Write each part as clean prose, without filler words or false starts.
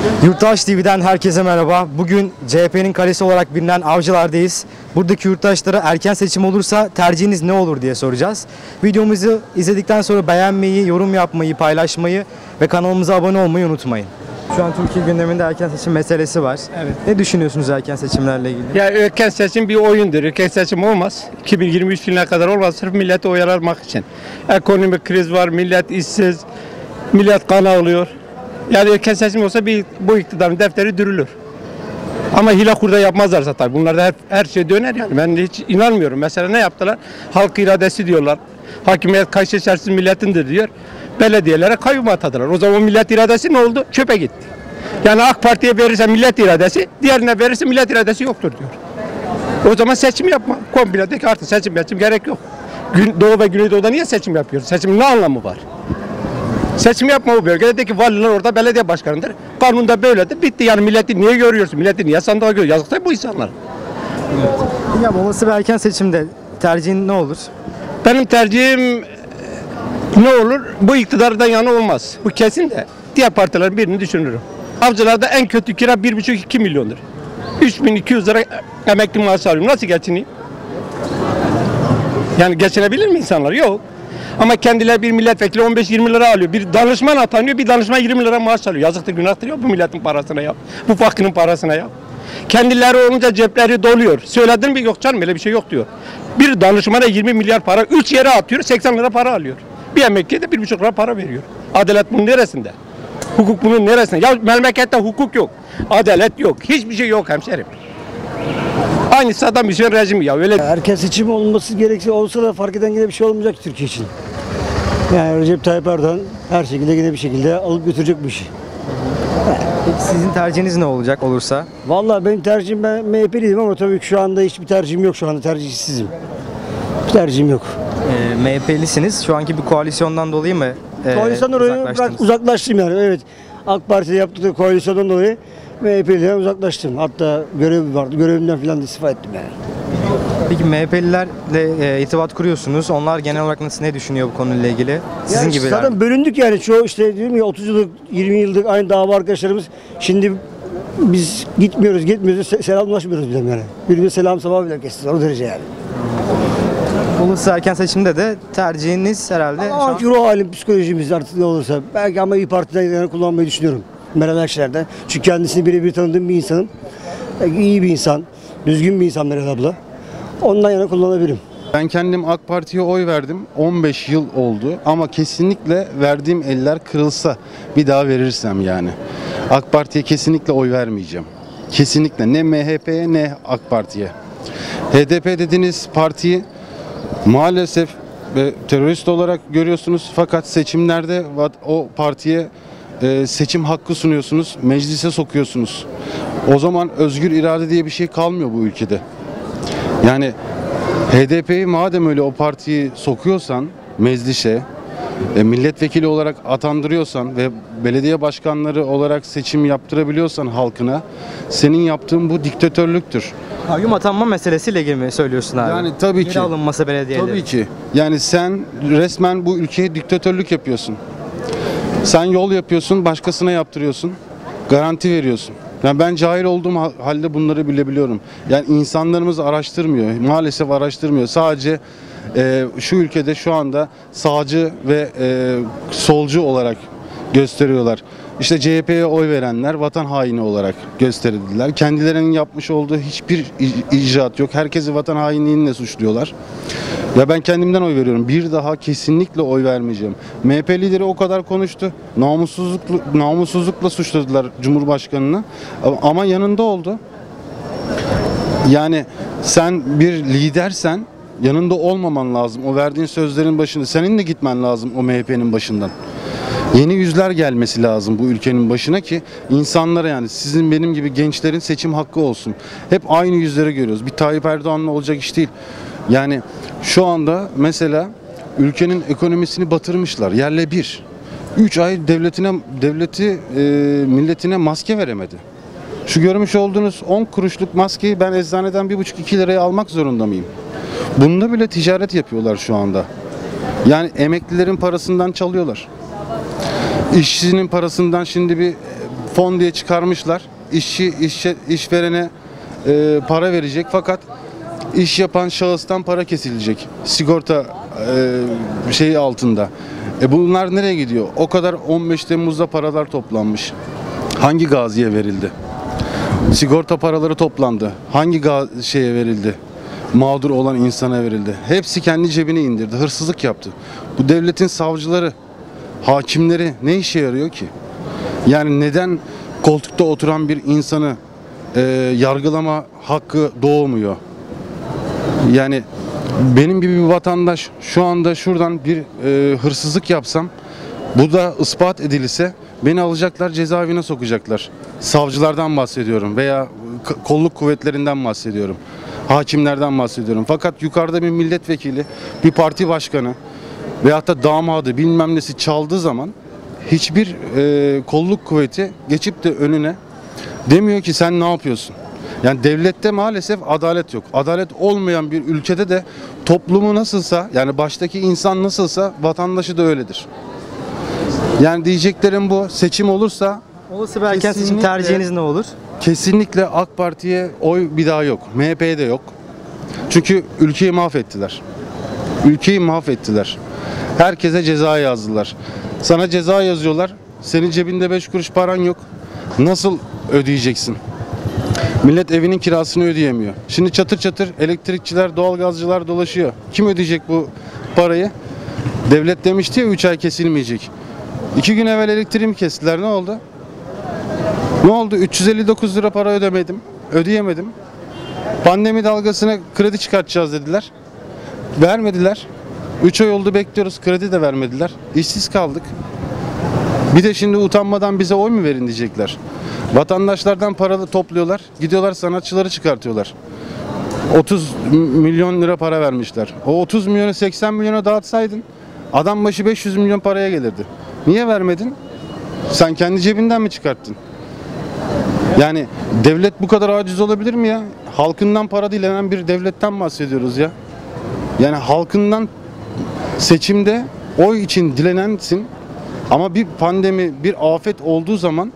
Yurttaş TV'den herkese merhaba. Bugün CHP'nin kalesi olarak bilinen Avcılar'dayız. Buradaki yurttaşlara erken seçim olursa tercihiniz ne olur diye soracağız. Videomuzu izledikten sonra beğenmeyi, yorum yapmayı, paylaşmayı ve kanalımıza abone olmayı unutmayın. Şu an Türkiye gündeminde erken seçim meselesi var. Evet. Ne düşünüyorsunuz erken seçimlerle ilgili? Ya erken seçim bir oyundur. Erken seçim olmaz. 2023 yılına kadar olmaz. Sırf milleti oyalanmak için. Ekonomik kriz var, millet işsiz, millet kan ağlıyor. Yani erken seçim olsa bu iktidarın defteri dürülür. Ama hile hurda yapmazlarsa tabii. Bunlarda her şey döner yani. Ben de hiç inanmıyorum. Mesela ne yaptılar? Halk iradesi diyorlar. Hakimiyet kaç seçersiz milletindir diyor. Belediyelere kayyum atadılar. O zaman millet iradesi ne oldu? Çöpe gitti. Yani AK Parti'ye verirse millet iradesi, diğerine verirse millet iradesi yoktur diyor. O zaman seçim yapma. Komple de ki artık seçim gerek yok. Doğu ve Güneydoğu'da niye seçim yapıyoruz? Seçimin ne anlamı var? Seçim yapma o bölgedeki valiler orada belediye başkanıdır. Kanunda böyledir. Bitti yani milleti niye görüyorsun? Milleti niye sandığa görüyor? Yazık da bu insanlar. Evet. Ya olası bir erken seçimde tercihin ne olur? Benim tercihim ne olur? Bu iktidardan yana olmaz. Bu kesin de. Diğer partilerin birini düşünürüm. Avcılarda en kötü kira 1,5-2 milyondur. 3.200 lira emekli maaşı alıyorum. Nasıl geçineyim? Yani geçinebilir mi insanlar? Yok. Ama kendileri bir milletvekili 15-20 lira alıyor. Bir danışman atanıyor, bir danışman 20 lira maaş alıyor. Yazıktır, günahtır yok bu milletin parasına ya. Bu fakirin parasına ya. Kendileri olunca cepleri doluyor. Söyledin mi? Yok canım öyle bir şey yok diyor. Bir danışmana 20 milyar para 3 yere atıyor, 80 lira para alıyor. Bir emekliye de 1,5 lira para veriyor. Adalet bunun neresinde? Hukuk bunun neresinde? Ya memlekette hukuk yok. Adalet yok. Hiçbir şey yok hemşerim. Aynı Saddam Hüseyin rejimi ya öyle. Erken seçim olması gerekse olsa da fark eden yine bir şey olmayacak Türkiye için. Yani Recep Tayyip Erdoğan her şekilde yine bir şekilde alıp götürecek bu işi. Peki sizin tercihiniz ne olacak olursa? Vallahi benim tercihim, ben MHP'liydim ama tabii ki şu anda hiçbir tercihim yok, şu anda tercihsizim. Bir tercihim yok. MHP'lisiniz. Şu anki bir koalisyondan dolayı mı Koalisyondan dolayı uzaklaştım yani, evet. AK Parti'de yaptığı koalisyondan dolayı MHP'liden uzaklaştım. Hatta görev vardı, görevimden falan da istifa ettim yani. Peki MHP'lilerle irtibat kuruyorsunuz. Onlar genel olarak ne düşünüyor bu konuyla ilgili? Sizin yani gibiler. zaten bölündük yani. Çoğu işte diyorum ya 30 yıllık, 20 yıllık aynı dava arkadaşlarımız. Şimdi biz gitmiyoruz, selamlaşmıyoruz bile yani. Birbirine selam sabah bile kestiz, o derece yani. Olursa erken seçimde de tercihiniz herhalde şu an... Ruh halim, psikolojimiz artık ne olursa. Belki ama İYİ Parti'den yani kullanmayı düşünüyorum. Meral Akşener'den. Çünkü kendisini birebir tanıdığım bir insanım. İyi bir insan, düzgün bir insan Meral abla. Ondan yana kullanabilirim. Ben kendim AK Parti'ye oy verdim. 15 yıl oldu ama kesinlikle verdiğim eller kırılsa bir daha verirsem yani. AK Parti'ye kesinlikle oy vermeyeceğim. Kesinlikle ne MHP'ye ne AK Parti'ye. HDP dediğiniz partiyi maalesef terörist olarak görüyorsunuz fakat seçimlerde o partiye seçim hakkı sunuyorsunuz, meclise sokuyorsunuz. O zaman özgür irade diye bir şey kalmıyor bu ülkede. Yani HDP'yi madem öyle o partiyi sokuyorsan meclise, milletvekili olarak atandırıyorsan ve belediye başkanları olarak seçim yaptırabiliyorsan halkına, senin yaptığın bu diktatörlüktür. Kayyum atanma meselesiyle ilgili mi söylüyorsun abi? Yani tabii ki. Geri alınması belediyeleri. Tabii ki. Yani sen resmen bu ülkeye diktatörlük yapıyorsun. Sen yol yapıyorsun, başkasına yaptırıyorsun. Garanti veriyorsun. Yani ben cahil olduğum halde bunları bilebiliyorum. Yani insanlarımız araştırmıyor. Maalesef araştırmıyor. Sadece şu ülkede şu anda sağcı ve solcu olarak gösteriyorlar. İşte CHP'ye oy verenler vatan haini olarak gösterildiler. Kendilerinin yapmış olduğu hiçbir icraat yok. Herkesi vatan hainliğiyle suçluyorlar. Ya ben kendimden oy veriyorum. Bir daha kesinlikle oy vermeyeceğim. MHP lideri o kadar konuştu. Namussuzlukla suçladılar Cumhurbaşkanı'nı. Ama yanında oldu. Yani sen bir lidersen yanında olmaman lazım. O verdiğin sözlerin başında. Senin de gitmen lazım o MHP'nin başından. Yeni yüzler gelmesi lazım bu ülkenin başına ki insanlara, yani sizin benim gibi gençlerin seçim hakkı olsun. Hep aynı yüzleri görüyoruz. Bir Tayyip Erdoğan'la olacak iş değil. Yani şu anda mesela ülkenin ekonomisini batırmışlar. Yerle bir. 3 ay milletine maske veremedi. Şu görmüş olduğunuz 10 kuruşluk maskeyi ben eczaneden 1,5-2 liraya almak zorunda mıyım? Bunda bile ticaret yapıyorlar şu anda. Yani emeklilerin parasından çalıyorlar. İşçinin parasından şimdi bir fon diye çıkarmışlar. İşverene para verecek fakat iş yapan şahıstan para kesilecek. Sigorta şeyi altında. Bunlar nereye gidiyor? O kadar 15 Temmuz'da paralar toplanmış. Hangi gaziye verildi? Sigorta paraları toplandı. Hangi şeye verildi? Mağdur olan insana verildi. Hepsi kendi cebine indirdi. Hırsızlık yaptı. Bu devletin savcıları, hakimleri ne işe yarıyor ki? Yani neden koltukta oturan bir insanı yargılama hakkı doğmuyor? Yani benim gibi bir vatandaş şu anda şuradan bir hırsızlık yapsam, bu da ispat edilirse beni alacaklar, cezaevine sokacaklar. Savcılardan bahsediyorum veya kolluk kuvvetlerinden bahsediyorum. Hakimlerden bahsediyorum. Fakat yukarıda bir milletvekili, bir parti başkanı veyahut da damadı bilmem nesi çaldığı zaman hiçbir kolluk kuvveti geçip de önüne demiyor ki sen ne yapıyorsun? Yani devlette maalesef adalet yok. Adalet olmayan bir ülkede de toplumu nasılsa, yani baştaki insan nasılsa vatandaşı da öyledir. Yani diyeceklerim bu. Seçim olursa Olası bir erken seçim kesinlikle- tercihiniz ne olur? kesinlikle AK Parti'ye oy bir daha yok. MHP'ye de yok. Çünkü ülkeyi mahvettiler. Ülkeyi mahvettiler. Herkese ceza yazdılar. Sana ceza yazıyorlar. Senin cebinde 5 kuruş paran yok. Nasıl ödeyeceksin? Millet evinin kirasını ödeyemiyor. Şimdi çatır çatır elektrikçiler, doğalgazcılar dolaşıyor. Kim ödeyecek bu parayı? Devlet demişti ya 3 ay kesilmeyecek. 2 gün evvel elektriğimi kestiler. Ne oldu? Ne oldu? 359 lira para ödeyemedim. Pandemi dalgasına kredi çıkartacağız dediler. Vermediler. 3 ay oldu bekliyoruz. Kredi de vermediler. İşsiz kaldık. Bir de şimdi utanmadan bize oy mu verin diyecekler. Vatandaşlardan paralı topluyorlar. Gidiyorlar sanatçıları çıkartıyorlar. 30 milyon lira para vermişler. O 30 milyonu 80 milyona dağıtsaydın adam başı 500 milyon paraya gelirdi. Niye vermedin? Sen kendi cebinden mi çıkarttın? Yani devlet bu kadar aciz olabilir mi ya? Halkından para dilenen bir devletten bahsediyoruz ya. Yani halkından seçimde oy için dilenensin ama bir pandemi, bir afet olduğu zaman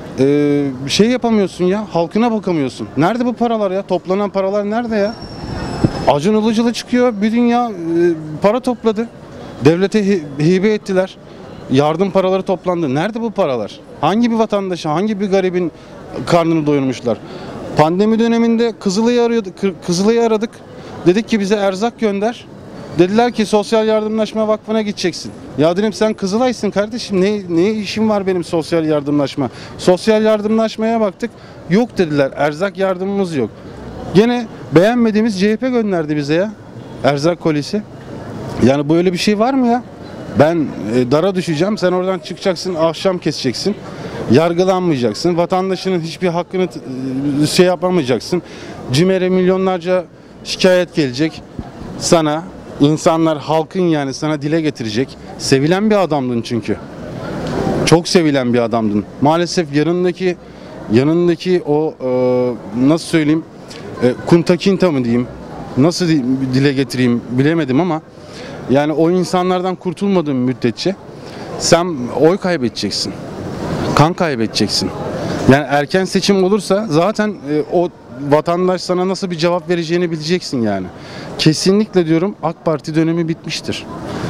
şey yapamıyorsun ya, halkına bakamıyorsun. Nerede bu paralar ya? Toplanan paralar nerede ya? Acun Ilıcalı çıkıyor, bir dünya para topladı. Devlete hibe ettiler. Yardım paraları toplandı. Nerede bu paralar? Hangi bir vatandaşa, hangi bir garibin karnını doyurmuşlar? Pandemi döneminde Kızılay'ı aradık. Dedik ki bize erzak gönder. Dediler ki Sosyal Yardımlaşma Vakfı'na gideceksin. Ya dedim sen Kızılay'sın kardeşim. Ne işim var benim sosyal yardımlaşma? Sosyal yardımlaşmaya baktık. Yok dediler. Erzak yardımımız yok. Gene beğenmediğimiz CHP gönderdi bize ya. Erzak kolisi. Yani böyle bir şey var mı ya? Ben dara düşeceğim. Sen oradan çıkacaksın. Akşam keseceksin. Yargılanmayacaksın. Vatandaşının hiçbir hakkını şey yapamayacaksın. CİMER'e milyonlarca şikayet gelecek sana. İnsanlar, halkın yani sana dile getirecek. Sevilen bir adamdın çünkü. Çok sevilen bir adamdın. Maalesef yanındaki o nasıl söyleyeyim, kuntakinta mı diyeyim, nasıl dile getireyim bilemedim ama yani o insanlardan kurtulmadığın müddetçe sen oy kaybedeceksin. Kan kaybedeceksin. Yani erken seçim olursa zaten o vatandaş sana nasıl bir cevap vereceğini bileceksin yani. Kesinlikle diyorum AK Parti dönemi bitmiştir.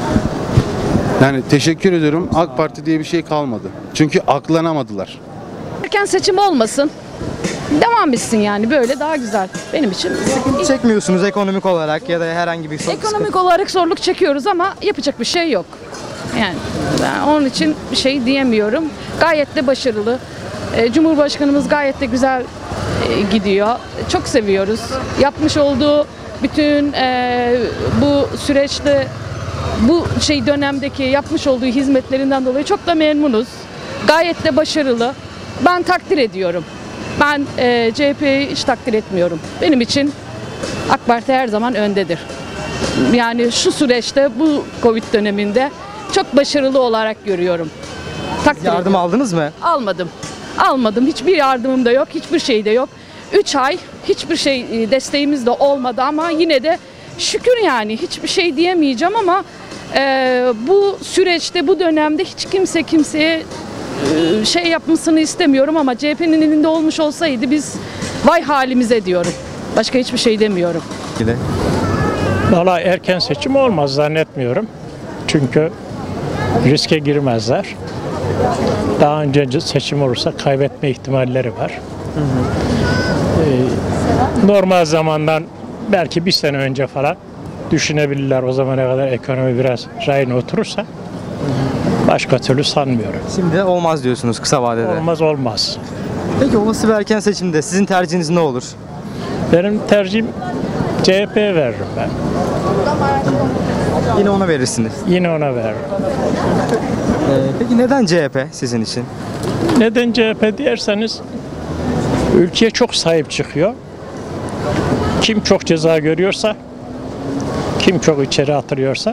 Yani teşekkür ediyorum. AK Parti diye bir şey kalmadı. Çünkü aklanamadılar. Erken seçim olmasın. Devam etsin yani böyle daha güzel. Benim için Sıkıntı çekmiyorsunuz ekonomik olarak ya da herhangi bir ekonomik olarak zorluk çekiyoruz ama yapacak bir şey yok. Yani ben onun için bir şey diyemiyorum. Gayet de başarılı. Cumhurbaşkanımız gayet de güzel gidiyor. Çok seviyoruz. Yapmış olduğu bütün bu süreçte bu dönemdeki yapmış olduğu hizmetlerinden dolayı çok da memnunuz. Gayet de başarılı. Ben takdir ediyorum. Ben CHP'yi hiç takdir etmiyorum. Benim için AK Parti her zaman öndedir. Yani şu süreçte bu Covid döneminde çok başarılı olarak görüyorum. Takdir yardım ediyorum. aldınız mı? Almadım. Hiçbir yardımım da yok. Hiçbir şey de yok. 3 ay hiçbir şey desteğimiz de olmadı ama yine de şükür yani hiçbir şey diyemeyeceğim ama bu süreçte bu dönemde hiç kimseye şey yapmasını istemiyorum ama CHP'nin elinde olmuş olsaydı biz vay halimize diyorum. Başka hiçbir şey demiyorum. Valla erken seçim olmaz zannetmiyorum. Çünkü riske girmezler. Daha önce seçim olursa kaybetme ihtimalleri var. Normal zamandan belki bir sene önce falan düşünebilirler, o zamana kadar ekonomi biraz rayına oturursa. Başka türlü sanmıyorum. Şimdi olmaz diyorsunuz kısa vadede. Olmaz. Peki olası bir erken seçimde sizin tercihiniz ne olur? Benim tercihim CHP veririm ben. Yine ona verirsiniz. Yine ona veririm. Peki neden CHP sizin için? Neden CHP derseniz ülkeye çok sahip çıkıyor. Kim çok ceza görüyorsa, kim çok içeri atılıyorsa,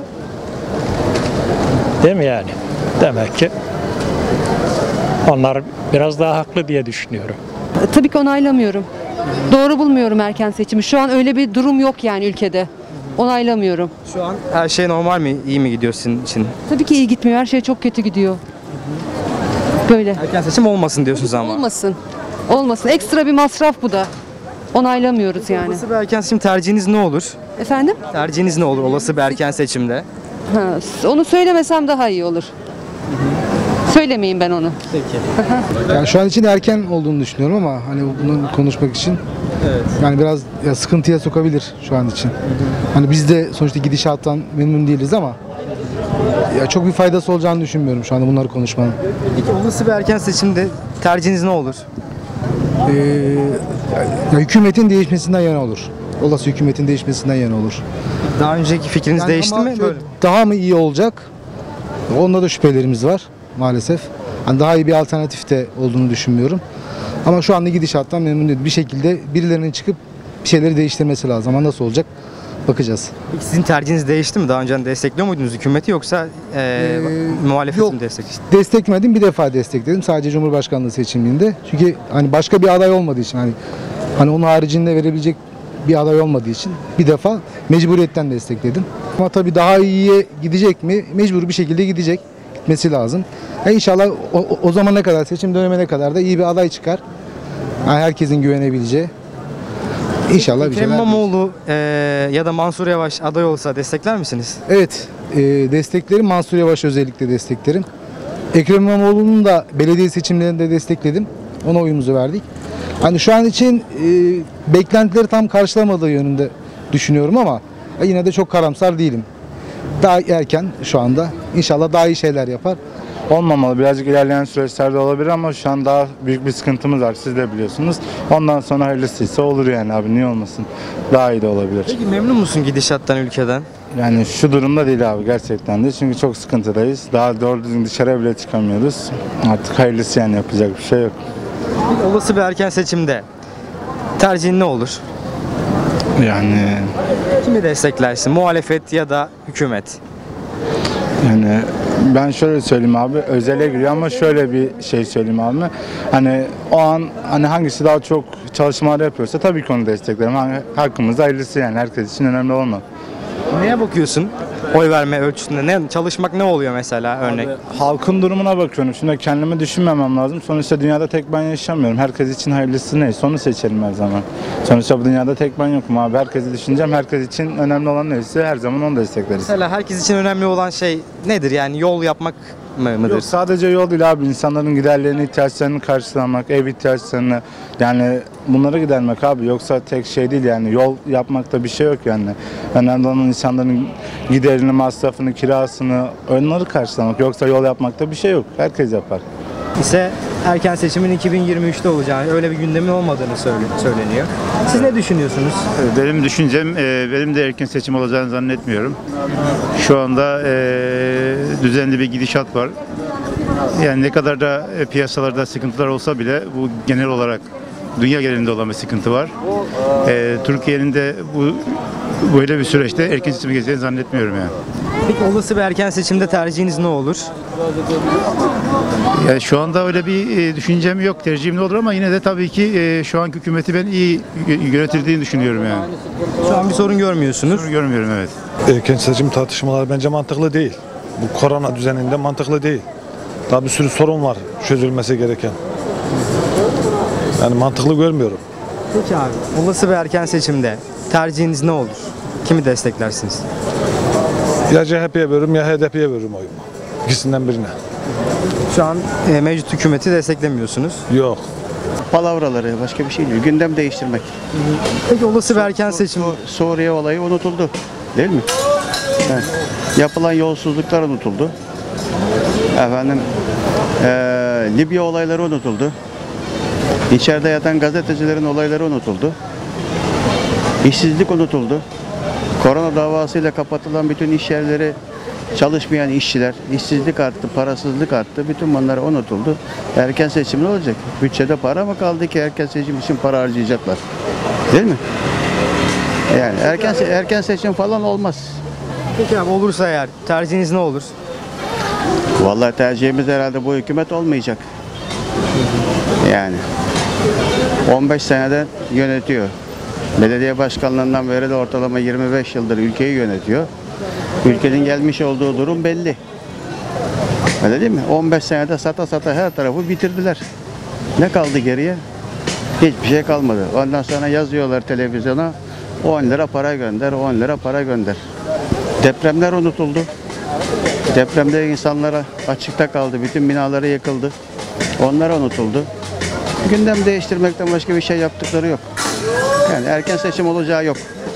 değil mi yani? Demek ki onlar biraz daha haklı diye düşünüyorum. Tabii ki onaylamıyorum. Doğru bulmuyorum erken seçimi. Şu an öyle bir durum yok yani ülkede. Onaylamıyorum. Şu an her şey normal mi? İyi mi gidiyor sizin için? Tabii ki iyi gitmiyor. Her şey çok kötü gidiyor. Böyle. Erken seçim olmasın diyorsunuz ama. Olmasın. Olmasın. Ekstra bir masraf bu da. Onaylamıyoruz yani. Olası bir erken seçim tercihiniz ne olur? Efendim? Tercihiniz ne olur olası bir erken seçimde? Onu söylemesem daha iyi olur. Söylemeyeyim ben onu. Yani şu an için erken olduğunu düşünüyorum ama hani bunu konuşmak için yani biraz sıkıntıya sokabilir şu an için. Hani biz de sonuçta gidişattan memnun değiliz ama ya çok bir faydası olacağını düşünmüyorum şu anda bunları konuşmanın. Peki olası bir erken seçimde tercihiniz ne olur? Ya hükümetin değişmesinden yana olur. Olası hükümetin değişmesinden yana olur. Daha önceki fikriniz Yani değişti ama mi? Böyle. daha mı iyi olacak? Onda da şüphelerimiz var maalesef. Hani daha iyi bir alternatif de olduğunu düşünmüyorum. Ama şu anda gidişattan memnun değilim. Bir şekilde birilerinin çıkıp bir şeyleri değiştirmesi lazım. Ama nasıl olacak? Bakacağız. Peki sizin tercihiniz değişti mi? Daha önce destekliyor muydunuz hükümeti yoksa muhalefeti yok. mi destekliyorsunuz? Desteklemedim, bir defa destekledim. Sadece Cumhurbaşkanlığı seçimliğinde. Çünkü hani başka bir aday olmadığı için hani onun haricinde verebilecek bir aday olmadığı için bir defa mecburiyetten destekledim. Ama tabii daha iyiye gidecek mi? Mecbur bir şekilde gidecek. Gitmesi lazım. İnşallah o zamana kadar, seçim dönemine kadar da iyi bir aday çıkar. Yani herkesin güvenebileceği. İnşallah bir Ekrem şeyler. İmamoğlu ya da Mansur Yavaş aday olsa destekler misiniz? Evet, desteklerim. Mansur Yavaş özellikle desteklerim. Ekrem İmamoğlu'nun da belediye seçimlerinde destekledim. Ona oyumuzu verdik. Hani şu an için beklentileri tam karşılamadığı yönünde düşünüyorum ama yine de çok karamsar değilim. Daha erken şu anda. İnşallah daha iyi şeyler yapar. Olmamalı. Birazcık ilerleyen süreçlerde olabilir ama şu an daha büyük bir sıkıntımız var. Siz de biliyorsunuz. Ondan sonra hayırlısıysa olur yani abi. Niye olmasın? Daha iyi de olabilir. Peki memnun musun gidişattan, ülkeden? Yani şu durumda değil abi gerçekten de. Çünkü çok sıkıntıdayız. Daha doğru düzgün dışarıya bile çıkamıyoruz. Artık hayırlısı yani yapacak bir şey yok. Peki olası bir erken seçimde tercihin ne olur? Yani Kimi desteklersin? Muhalefet ya da hükümet? Yani ben şöyle söyleyeyim abi, özele giriyor ama şöyle bir şey söyleyeyim abi. Hani o an hani hangisi daha çok çalışmalar yapıyorsa tabii ki onu desteklerim. Hani hakkımızda hayırlısı yani, herkes için önemli olmaz. Neye bakıyorsun? Oy verme ölçüsünde çalışmak ne oluyor mesela örnek? Halkın durumuna bakıyorum. Şimdi kendimi düşünmemem lazım. Sonuçta dünyada tek ben yaşamıyorum. Herkes için hayırlısı neyse onu seçerim her zaman. Sonuçta bu dünyada tek ben yokum abi. Herkesi düşüneceğim. Herkes için önemli olan neyse her zaman onu destekleriz. Mesela herkes için önemli olan şey nedir? Yani yol yapmak mıdır? Yok, sadece yol değil abi. İnsanların giderlerini, ihtiyaçlarını karşılamak, ev ihtiyaçlarını, yani bunları gidermek abi. Yoksa tek şey değil yani. Yol yapmakta bir şey yok yani. Önemli olan insanların giderini, masrafını, kirasını, onları karşılamak. Yoksa yol yapmakta bir şey yok. Herkes yapar. ise erken seçimin 2023'te olacağını, öyle bir gündemin olmadığını söyleniyor. Siz ne düşünüyorsunuz? Benim düşüncem, benim de erken seçim olacağını zannetmiyorum. Şu anda düzenli bir gidişat var. Yani ne kadar da piyasalarda sıkıntılar olsa bile bu genel olarak dünya genelinde olan bir sıkıntı var. Türkiye'nin de böyle bir süreçte erken seçime geçeceğini zannetmiyorum yani. Peki olası bir erken seçimde tercihiniz ne olur? Yani şu anda öyle bir düşüncem yok, tercihim ne olur ama yine de tabii ki şu anki hükümeti ben iyi yönetildiğini düşünüyorum yani. Şu an bir sorun görmüyorsunuz. Sorun görmüyorum, evet. Erken seçim tartışmaları bence mantıklı değil. Bu korona düzeninde mantıklı değil. Daha bir sürü sorun var çözülmesi gereken. Yani mantıklı görmüyorum. Peki abi, olası bir erken seçimde tercihiniz ne olur? Kimi desteklersiniz? Ya CHP'ye veririm ya HDP'ye veririm oyumu. İkisinden birine. Şu an mevcut hükümeti desteklemiyorsunuz. Yok. Palavraları, başka bir şey değil. Gündem değiştirmek. Peki olası bir erken seçim... Suriye olayı unutuldu. Değil mi? Yani yapılan yolsuzluklar unutuldu. Efendim, Libya olayları unutuldu. İçeride yatan gazetecilerin olayları unutuldu. İşsizlik unutuldu. Korona davasıyla kapatılan bütün iş yerleri, çalışmayan işçiler, işsizlik arttı, parasızlık arttı. Bütün bunlar unutuldu. Erken seçim ne olacak? Bütçede para mı kaldı ki erken seçim için para harcayacaklar? Değil mi? Yani erken seçim falan olmaz. Peki abi, olursa eğer tercihiniz ne olur? Vallahi tercihimiz herhalde bu hükümet olmayacak. Yani 15 seneden yönetiyor. Belediye başkanlığından beri de ortalama 25 yıldır ülkeyi yönetiyor. Ülkenin gelmiş olduğu durum belli. Öyle değil mi? 15 senede sata sata her tarafı bitirdiler. Ne kaldı geriye? Hiçbir şey kalmadı. Ondan sonra yazıyorlar televizyona, 10 lira para gönder, 10 lira para gönder. Depremler unutuldu. Depremde insanlara açıkta kaldı. Bütün binaları yıkıldı. Onlar unutuldu. Gündem değiştirmekten başka bir şey yaptıkları yok. Yani erken seçim olacağı yok.